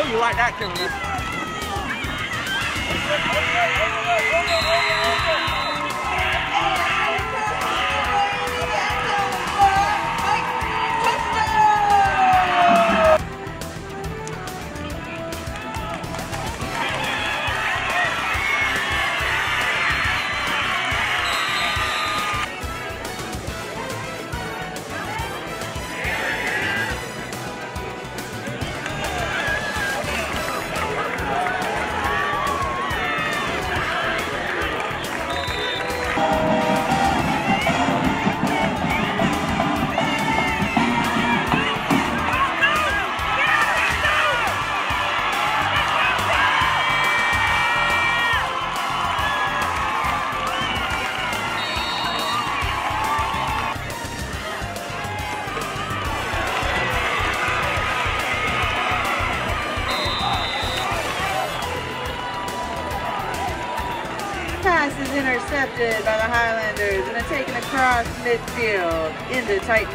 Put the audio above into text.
you like that, Killer. Pass is intercepted by the Highlanders and are taken across midfield into Titan